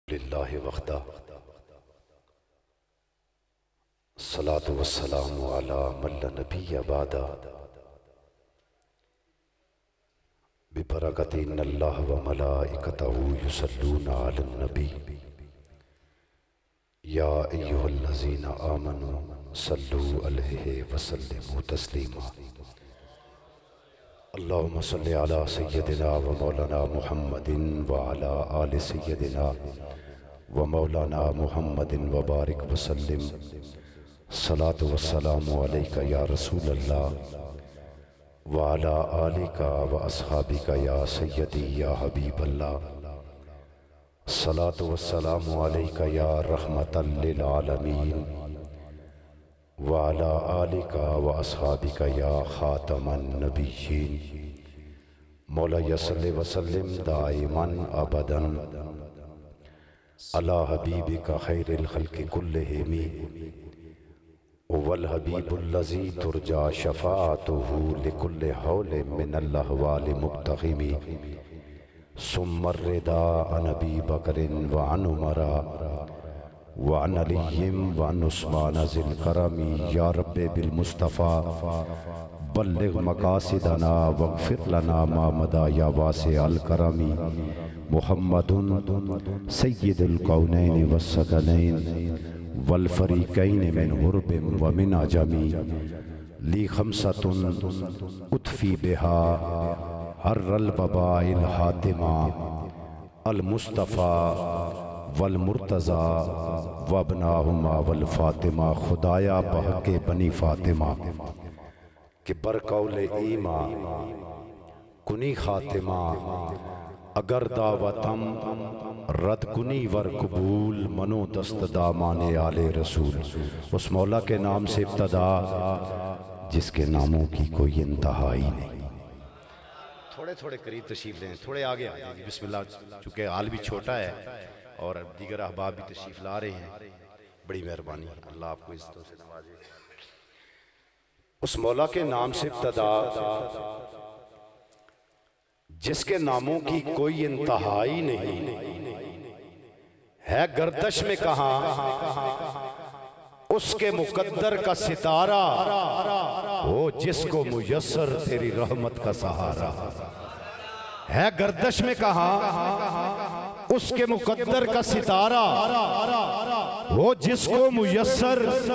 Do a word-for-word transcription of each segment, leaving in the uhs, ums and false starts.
लिल्लाहि वहदा सलातु वस्सलामु अला मन ला नबिय्य बअदा बिबरकति इन्नल्लाह व मलाइकतहु युसल्लूना अलन नबी या अय्युहल्लज़ीना आमनू सल्लू अलैहि वसल्लिमू तस्लीमा। अल्लाहुम्मा सल्लि अला सय्यदिना व मौलाना मुहम्मदिन व अला आलि सय्यदिना व मौलाना मुहम्मदिन व बारिक वसल्लिम। सलातु वस्सलामु अलैका या रसूल अल्लाह व अला आलिका व अस्हाबिका या सय्यदी या हबीब अल्लाह। सलातु वस्सलामु अलैका या रहमतल लिल आलमीन व अला आलिका व अस्हाबिका या खातमन नबिय्यीन। मौला यसल्लि वसल्लिम दाइमन अबदन अला हबीबिका खैरिल खल्क़ि कुल्लिहिम वल हबीबुल्लज़ी तुरजा शफ़ाअतुहु लिकुल्लि हौलिन मिनल अहवालि मुक़्तहिमी। सुम्मा रिदा अन अबी बकरिन व अन उमरा व अन अलिय्यिन व अन उस्मान ज़िल करमी। या रब्बे बिल मुस्तफ़ा बल्लिग़ मक़ासिदना वग़फ़िर लना मा मदा या वासिअल करमी। मुहम्मदुन सय्यिदुल कौनैन वस्सक़लैन वल फ़रीक़ैन मिन हुर्बिन व मिन अजमी। ली खम्सतुन उत्फ़ी बिहा हर्रल वबाइल हातिमा अल मुस्तफ़ा वल मुर्तज़ा वबनाहुमा वल फ़ातिमा। खुदाया बहके बनी फ़ातिमा कि बरकौले ईमा कुनी खातिमा। अगर दावतम रद कुनी वर कबूल मनो दस्त दामाने आले रसूल। उस मौला के नाम से इब्तदा जिसके नामों की कोई इंतहा ही नहीं। थोड़े थोड़े करीब तशरीफ लें, थोड़े आगे आ जाइए बिस्मिल्लाह। चूँकि हाल भी छोटा है और दीगर अहबाब भी तशरीफ ला रहे हैं, बड़ी मेहरबानी, अल्लाह आपको इज्जतों से नवाजे। उस मौला के नाम से इब्तदा जिसके नामों की कोई इंतहा ही नहीं है। गर्दश में कहां उसके मुकद्दर का सितारा हो जिसको मुयस्सर तेरी रहमत का सहारा है। गर्दश में कहां उसके मुकद्दर का सितारा हो जिसको मुयस्सर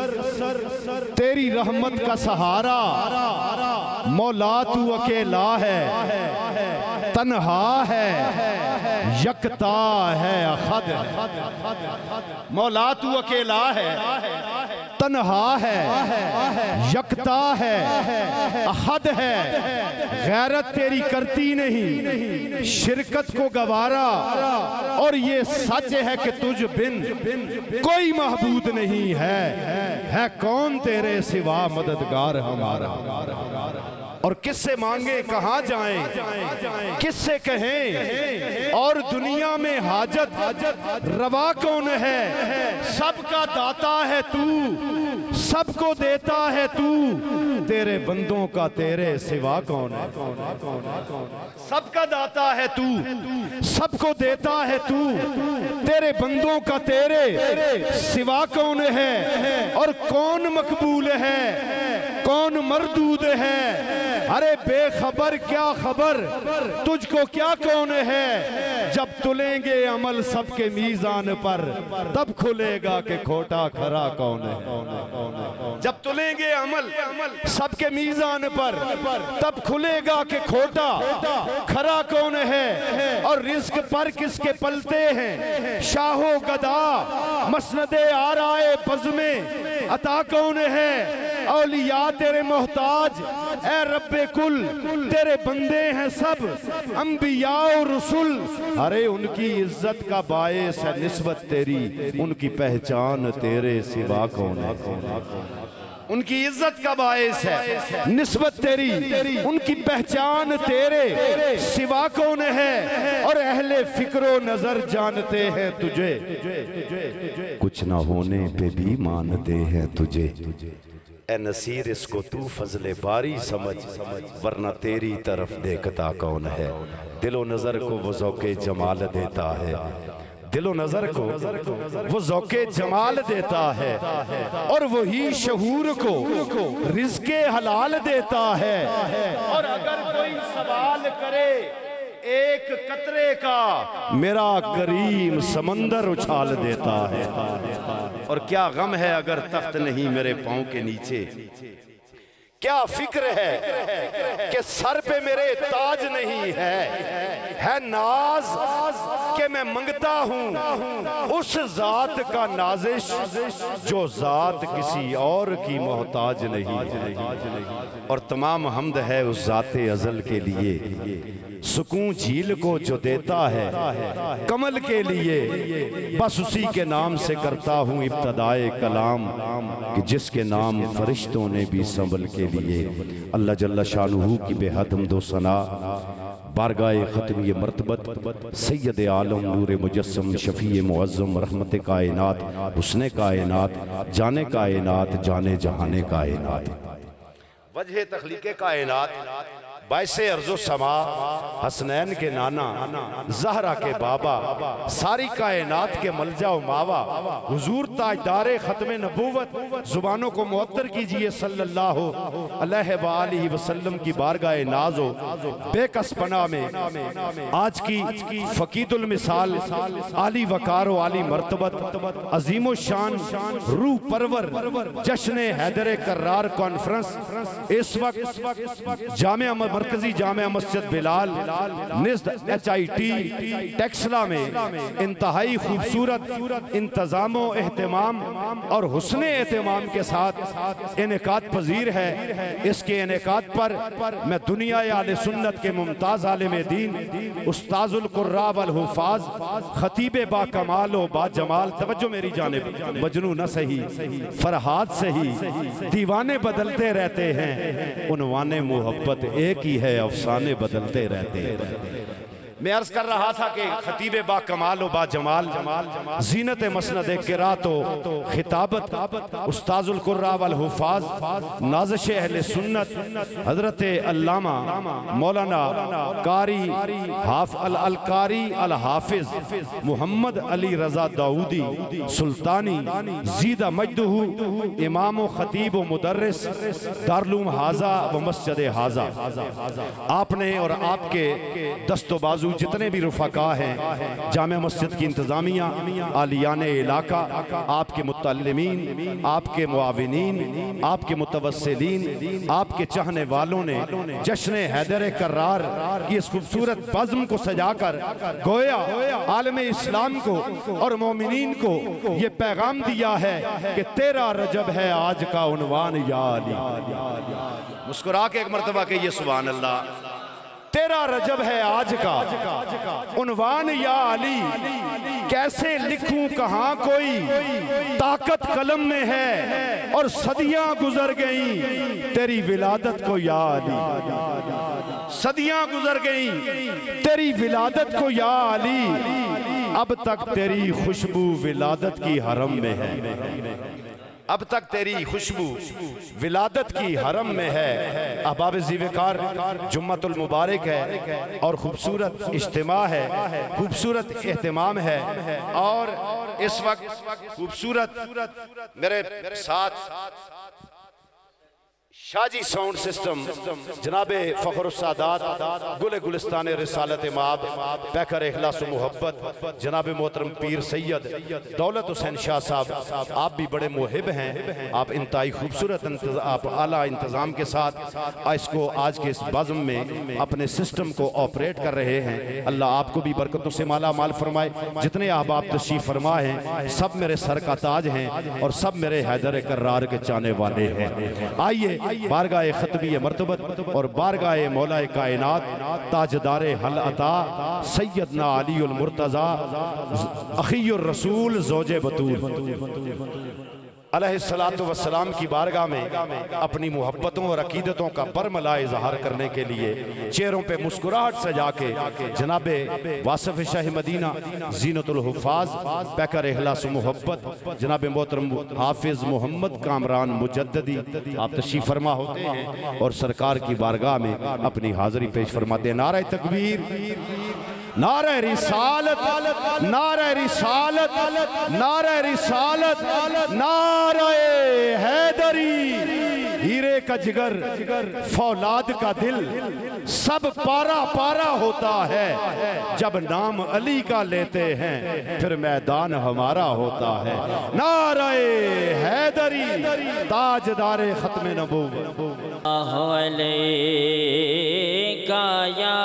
तेरी रहमत का सहारा। मौला तू अकेला है, तन्हा है, यकता है, अहद है। मौला तू अकेला है, तन्हा है, यकता है, अहद है। गैरत तेरी करती नहीं शिरकत को गवारा। और ये सच है कि तुझ बिन कोई महबूद नहीं है। है कौन तेरे सिवा मददगार हमारा। और किससे मांगे कहाँ जाएं, किससे कहें और दुनिया में हाजत रवा कौन है। सबका दाता है तू, सबको देता है तू, तेरे बंदों का तेरे सिवा कौन है। सबका दाता है तू, सबको देता है तू, तेरे बंदों का तेरे सिवा कौन है। और कौन मकबूल है, कौन मरदूद है। अरे बेखबर क्या खबर, तुझको क्या कौन है। जब तुलेंगे अमल सबके मीज़ान पर तब खुलेगा कि खोटा खरा कौन है। जब तुलेंगे अमल सबके मीज़ान पर तब खुलेगा कि खोटा खरा कौन है। और रिज़्क पर किसके पलते हैं शाहो गदा, मसनदे आराए बज़्मे अता कौन है। औलिया तेरे मोहताज ए रब्बे कुल, तेरे बंदे हैं सब अंबिया और रसूल। अरे उनकी इज्जत का बायस है निस्बत तेरी, उनकी पहचान तेरे सिवा कौन है। उनकी इज्जत का बायस है निस्बत तेरी, उनकी पहचान तेरे सिवा कौन है। और अहले फिक्रो नजर जानते हैं तुझे, कुछ ना होने पे भी मानते हैं तुझे। ए नसीर इसको तू फजले बारी समझ, वरना तेरी तरफ देखता कौन है। दिलो नजर को वो ज़ौक़े जमाल देता है, दिलो नजर को वो ज़ौक़े जमाल देता है और वही शहूर को रिज़्क़े हलाल देता है। और अगर कोई सवाल करे एक कतरे का, मेरा करीम समंदर उछाल देता है। और क्या गम है अगर तख्त नहीं मेरे पाँव के नीचे, क्या फिक्र है कि सर पे मेरे ताज नहीं है, है नाज कि मैं मंगता हूँ उस जात का नाजिश जो जात किसी और की मोहताज नहीं। और तमाम हमद है उस जाते अज़ल के लिए, सुकून झील को जो देता है कमल के लिए, बस उसी के नाम से करता हूँ इब्तदाए कलाम कि जिसके नाम फरिश्तों ने भी संभल के लिए। अल्लाह जल्ला शानुहु की बेहद हमदो सना बारगाए ख़त्मी मर्तबत सैयद आलम नूर मुजस्सम शफ़ी मुअज़्ज़म रहमत कायनात हुस्ने कायनात जाने कायनात जाने जहाने कायनात वजह तख़लीक़े कायनात बाइसे अर्ज़ो समा हसनैन के नाना ज़हरा के बाबा सारी कायनात के मलजा व मावा हुजूर ताजदारे ख़त्मे नबूवत ज़ुबानों को मुअत्तर कीजिए सल्लल्लाहु अलैहि वसल्लम की बारगाह नाज़ो बेकस पनाह में आज की फ़कीदुल मिसाल आली वकार व आली मर्तबत अज़ीम शान रूह परवर जश्न हैदर कर्रार कॉन्फ्रेंस इस वक्त जामिया मरकजी जामिया मस्जिद बिलाल निज़द एच आई टी टेक्सला में इंतहाई खूबसूरत इंतजाम एहतमाम और हुस्ने एहतमाम के साथ इनेकात पजीर है। इसके इनेकात पर मैं दुनिया आले सुन्नत के मुमताज आलिम दीन उस्ताजुल कुर्रा वल हुफ़ाज खतीब बा कमाल व बा जमाल, तवज्जो मेरी जानिब, मजनू न सही फरहाद सही दीवाने बदलते रहते हैं, उनवाने मोहब्बत एक ही है, अफसाने बदलते रहते हैं। मैं अर्ज कर रहा था कि खतीब बा कमाल व बा जमाल जीनत मसनद किरात व खिताबत उस्ताजुल कुर्रा वल हुफ़ाज नाज़िश अहले सुन्नत हज़रत अल्लामा मौलाना कारी हाफ अल अल कारी अल हाफिज मोहम्मद अली रज़ा दाऊदी सुल्तानी ज़ीदा मजदहू इमाम व खतीब व मुदर्रिस दारुल हाजा व मस्जिद हाजा, आपने और आपके दस्तो बाजू जितने भी रुफ़का हैं जामे मस्जिद की इंतज़ामिया आलियान इलाका, आपके मुत्तल्लिमीन, आपके मुआविनीन, आपके मुतवस्सिलीन, आपके चाहने वालों ने जश्न हैदर कर्रार की इस खूबसूरत बज़्म को सजाकर गोया आलम इस्लाम को और मोमिनीन को ये पैगाम दिया है कि तेरा रजब है आज का उन्वान या अली। मुस्कुरा के एक मरतबा कहिए सुभान अल्लाह। तेरा रजब है आज का उन्वान या अली, कैसे लिखूं कहाँ कोई ताकत कलम में है और सदियां गुजर गईं तेरी विलादत को या अली, सदियां गुजर गईं तेरी विलादत को या अली, अब तक तेरी खुशबू विलादत की हरम में है, अब तक तेरी खुशबू विलादत की हरम में है। अहबाब ज़ीवकार जुम्मतुल मुबारक है और खूबसूरत इज्तिमा है, खूबसूरत एहतमाम है। और इस वक्त खूबसूरत मेरे साथ शाजी साउंड सिस्टम जनाबे फ़ख्र सादात गुल गुलिस्तान रिसालत माब पैकर इखलास मोहब्बत जनाबे मोहतरम पीर सैयद दौलत हुसैन शाह साहब, आप भी बड़े मुहिब हैं, आप इंतहाई खूबसूरत आप आला इंतज़ाम के साथ इसको आज के इस बज़्म में अपने सिस्टम को ऑपरेट कर रहे हैं। अल्लाह आपको भी बरकतों से माला माल फरमाए। जितने अहबाब तशरीफ़ फरमा हैं सब मेरे सर का ताज हैं और सब मेरे हैदर कर्रार के चाहने वाले हैं। आइए बारगाह ख़त्मी मर्तबत और बारगाह मौलाए कायनात ताजदारे हल अता सैयदना अलीउल मुर्तज़ा अखीयुर रसूल ज़ौजे बतूल अलैहिस्सलातु वस्सलाम की बारगाह में अपनी मोहब्बतों और अकीदतों का बरमला इज़हार करने के लिए चेहरों पे मुस्कुराहट सजा के जनाबे वासिफ शाह मदीना ज़ीनतुल हुफ़ाज़ पैकर इखलास मोहब्बत जनाबे मोहतरम हाफिज़ मोहम्मद कामरान मुजद्ददी आप तशरीफ़ फरमा होते हैं और सरकार की बारगाह में अपनी हाज़िरी पेश फरमाते हैं। नारे तकबीर, नारे रिसालत, नारे रिसालत, नारे रिसालत, नारे हैदरी। हीरे का जिगर, फौलाद का दिल, सब पारा पारा होता है। जब नाम अली का लेते हैं फिर मैदान हमारा होता है। नारे हैदरी, ताजदारे खत्म नबूवत का या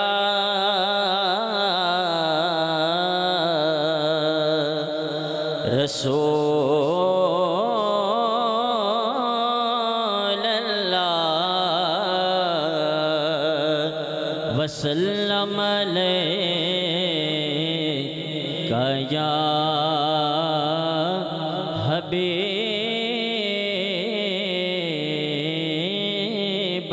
रसूल अल्लाह वसल्लम अलैका या हबीब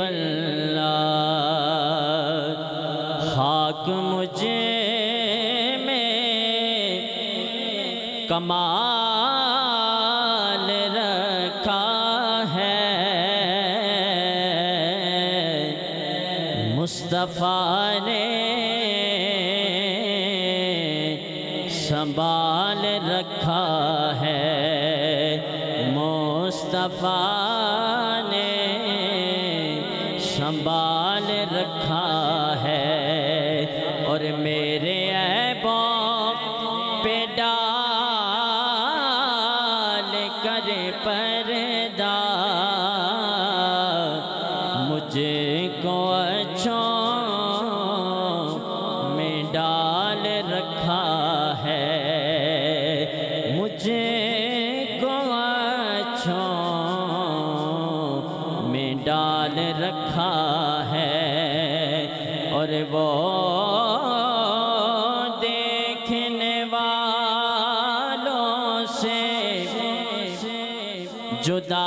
अल्लाह। खाक मुझे में कमाल रखा है, मुस्तफ़ा ने संभाल रखा है, मुस्तफ़ा ने संभाल रखा है। और मेरे ऐबों पे डाल कर पर्दा, मुझको अच्छों में डाल रखा है, मुझको अच्छों में डाल रखा है। और वो देखने वालों से जुदा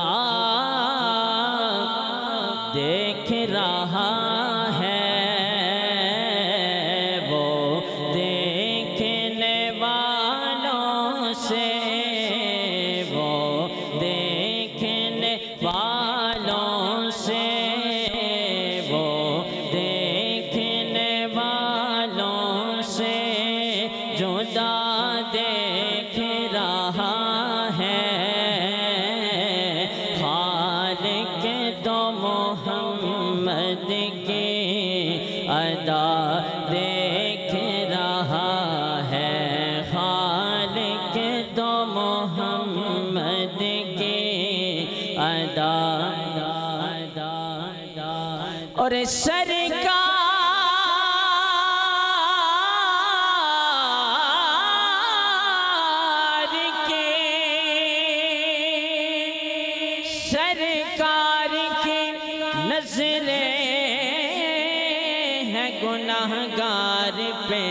देख रहा है, वो देखने वालों से, वो देखने वालों से, वो देखने वालों से जुदा देख रहा है। खालिक तो मोहम्मद की अदा देख रहा है, खालिक तो मोहम्मद की अदा। और सरकार सरकार की नजरें हैं गुनाहगार पे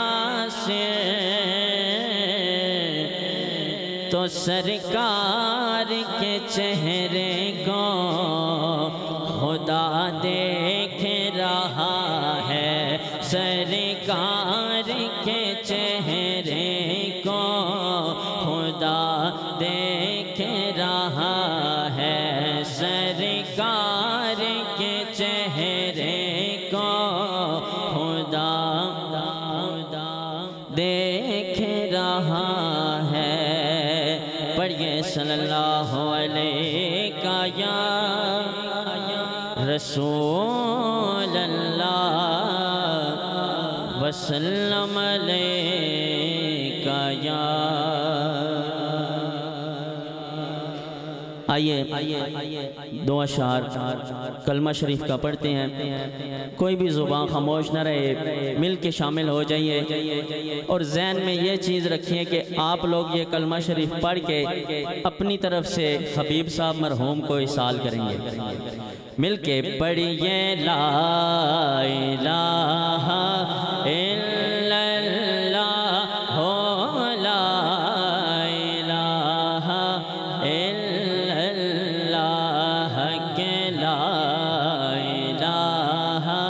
नासिर, तो सरकार के चेहरे को खुदा देख रहा है, सरकार के चेहरे को खुदा देख रहा है, सरकार के चेहरे को खुदा देख रहा है। पढ़िए सल्लल्लाहु अलैका या रसूल अल्लाह वसल्लम अलैका या। आइए दो अशार कलमा शरीफ का पढ़ते हैं। कोई भी ज़ुबान खामोश न रहे, मिल के शामिल हो जाइए। और जहन में ये चीज़ रखिए कि आप लोग ये कलमा शरीफ पढ़ के अपनी तरफ से हबीब साहब मरहूम को इसाल करेंगे। मिल के पढ़िए ला इलाहा इल्लल्लाह हो, ला इलाहा इल्लल्लाह के ला इलाहा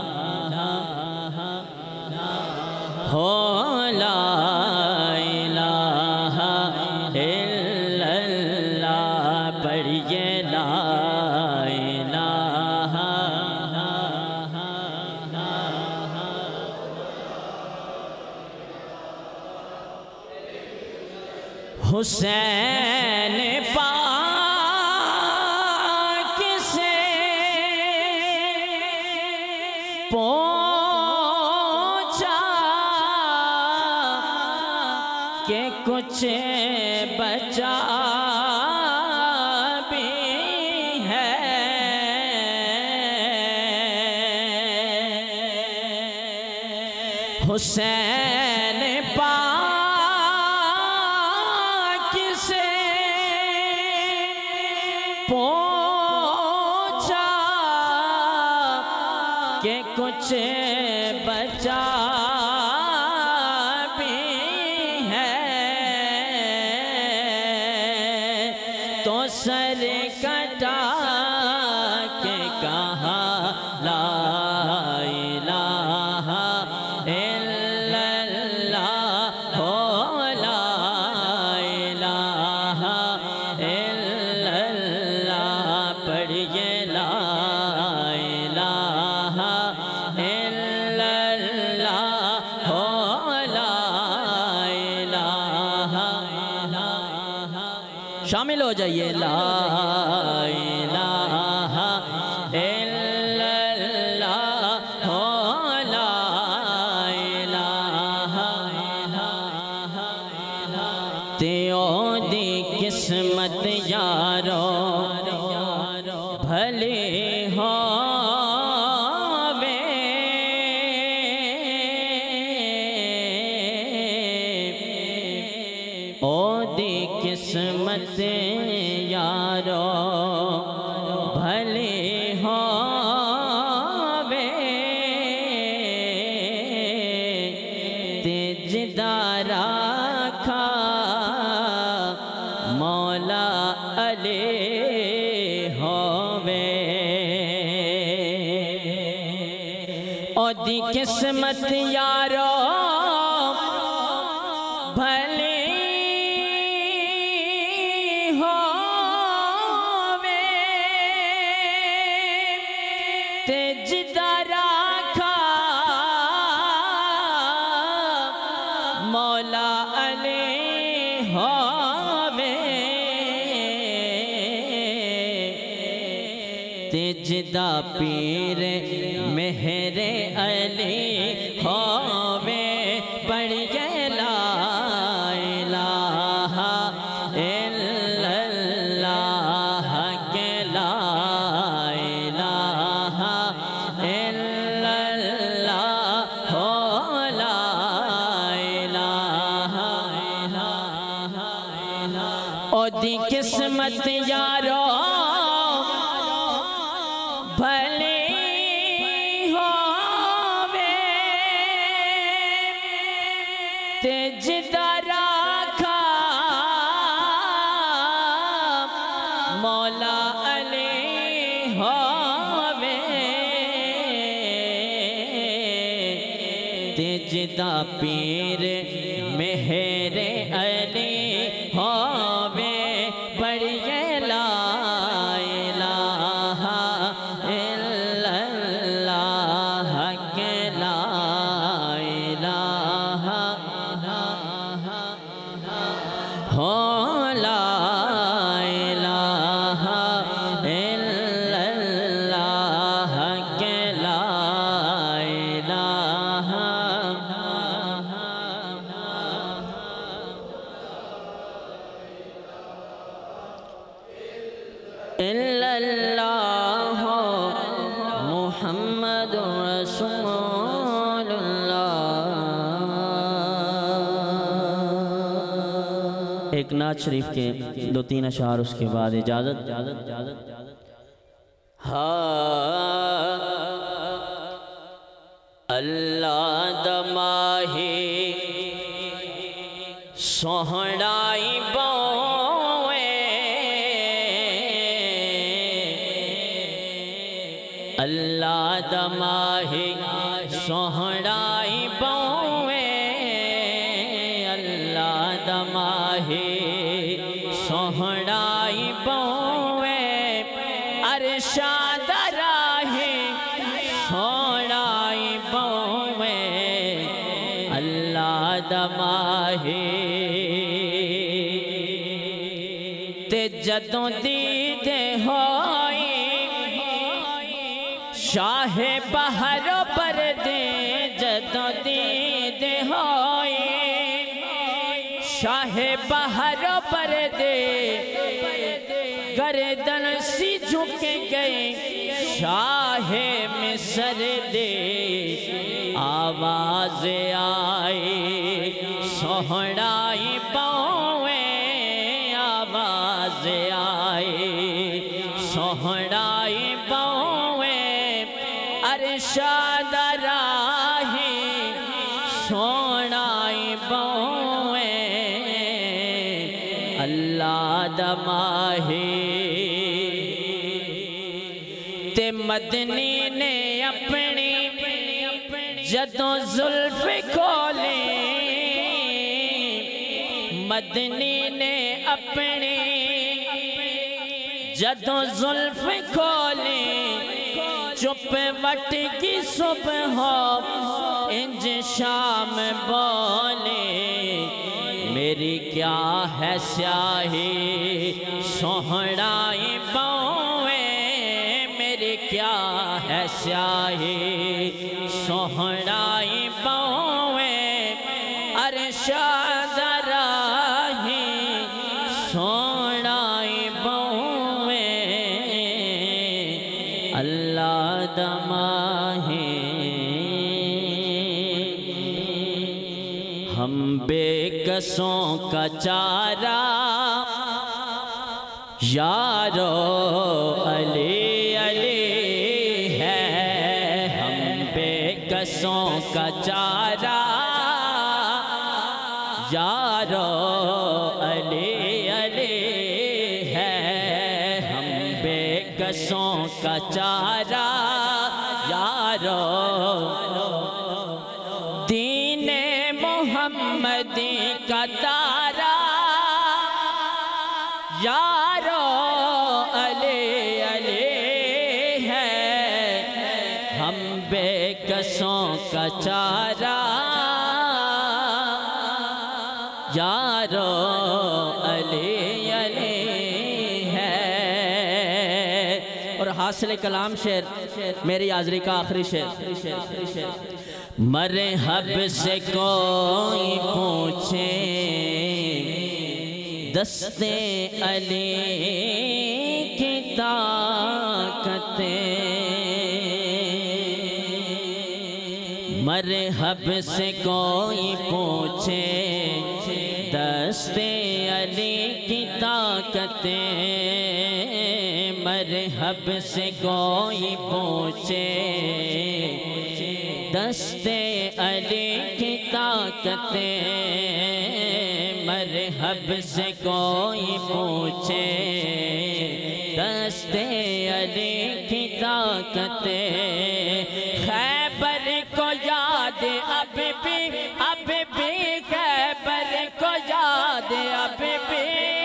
हो, ला इलाहा इल्लल्लाह। पढ़िए ला हुसैन पाक से पूछा कि कुछ बचा भी है। हुसैन पाक से पूछा कि कुछ बचा भी है, तो सर कटा के कहा ला इलाहा इल्लल्लाह हो ला इलाहा इल्लल्लाह पढ़िए ला इलाहा इल्लल्लाह हो ला इलाहा। शामिल हो जाइए ला इलाहा इल्लल्लाह हो ला इलाहा। तेओ दी किस्मत यारो भले होवे, ओ दी किस्मत यारो भले होवे, तेजदारा खा मौला अले होवे। ओ दी किस्मत यारो भले होवे, तेजदारा खा मौला अले होवे, तेजदा पीर मेहरे अली होवे, पढ़िए ला इलाहा इल्लल्लाह के ला इलाहा इल्लल्लाह हो ला इलाहा। ओ दी किस्मत यारो भले होवे, तेजदारा खा मौला अले होवे, तेजदा पीर मेहरे अली होवे, पढ़िए ला इलाहा इल्लल्लाह के ला इलाहा हो ला इलाहा इल्लल्लाह के ला इलाहा। इल्लल्लाह मुहम्मद रसूलुल्लाह। एक नात शरीफ के दो तीन अशार, उसके बाद इजाजत इजाजत इजाजत हाँ। अल्लाह दमाही सोहनाई बोए, अल्लाह दमाही सोहनाई बोए, अल्लाह दमाही सोहनाई बोए, अरशाद राहे सोहनाई बोए, अल्लाह दमाही ते जदों दीदे होई शाहे बहरो पर दे जदों दीदे होई शाहे बहरो पर दे गर्दन सी झुक गए शाहे मिस्र दे आवाज आई सोहराई पावे आवाज आई सोहराई पावे अरशाद राही सोहराई पावे अल्लाह दमाही ते मदनी ने अपनी जदों जुल्फ खोली मदनी ने अपनी जदों जुल्फ खोली चुप वट की सुबह हो इंज शाम बोले मेरी क्या है स्याही सोहराई बावे मेरी क्या है स्याही सोहराई बावे अरशाद राही सोहराई बावे अल्लाह दमाही हम बेकसों का चारा यारो अली अली है हम बेकसों का चारा यारो अली अली है हम बेकसों का चारा यारो दीने मोहम्मदी का तारा यारो अली अली है हम बेकसों का चारा यारो अली अली है। और हासिल कलाम शेर मेरी हाज़री का आखिरी शेर मरहब से कोई पूछे दस्ते अली की ताकतें मरहब से कोई पूछे दस्ते अली की ताकतें मरहब से कोई पूछे दस्ते अली की ताकतें मरहब से कोई पूछे दस्ते अली की ताकतें खैबर को याद अब भी अब भी खैबर को याद अब भी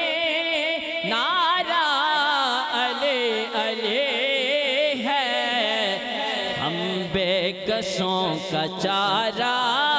नारा अली अली है हम बेकसों का चारा